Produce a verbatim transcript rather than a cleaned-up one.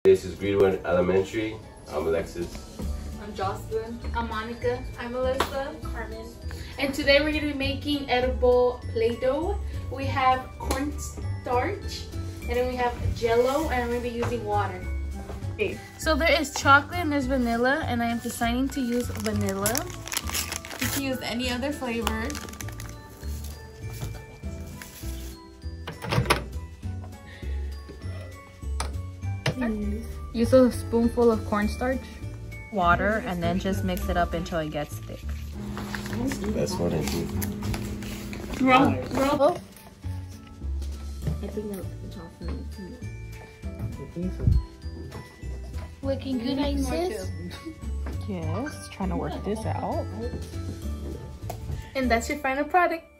This is Greenwood Elementary. I'm Alexis. I'm Jocelyn. I'm Monica. I'm Melissa. Carmen. And today we're going to be making edible Play-Doh. We have cornstarch, and then we have Jello, and I'm going to be using water. Okay. So there is chocolate and there's vanilla, and I am deciding to use vanilla. You can use any other flavor. Use a spoonful of cornstarch, water, and then just mix it up until it gets thick. That's what I do. Roll, roll. I think that the chocolate. Looking good, ICES. Yes, trying to work this out. And that's your final product.